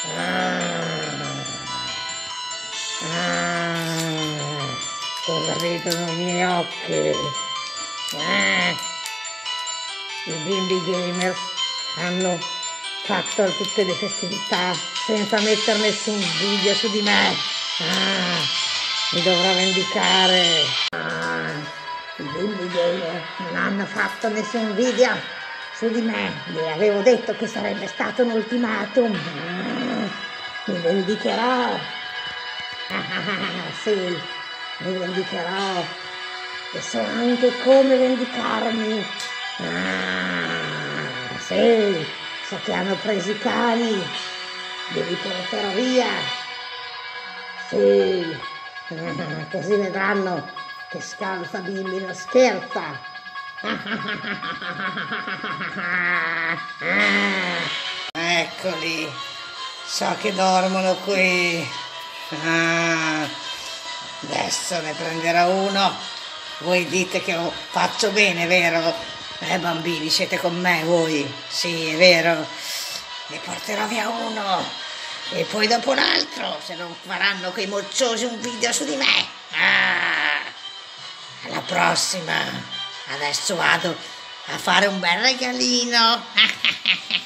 Cosa vedono i miei occhi? I bimbi gamer hanno fatto tutte le festività senza mettere nessun video su di me. Mi dovrò vendicare. I bimbi gamer non hanno fatto nessun video su di me. Gli avevo detto che sarebbe stato un ultimatum. Mi vendicherò. Sì, mi vendicherò. E so anche come vendicarmi. Sì, so che hanno preso i cani. Li porterò via. Sì, così vedranno che Scalza Bimbi non scherza. Eccoli, so che dormono qui. Adesso ne prenderò uno. Voi dite che faccio bene, vero? Bambini, siete con me voi? Sì, è vero. Ne porterò via uno. E poi dopo un altro, se non faranno quei mocciosi un video su di me. Alla prossima. Adesso vado a fare un bel regalino.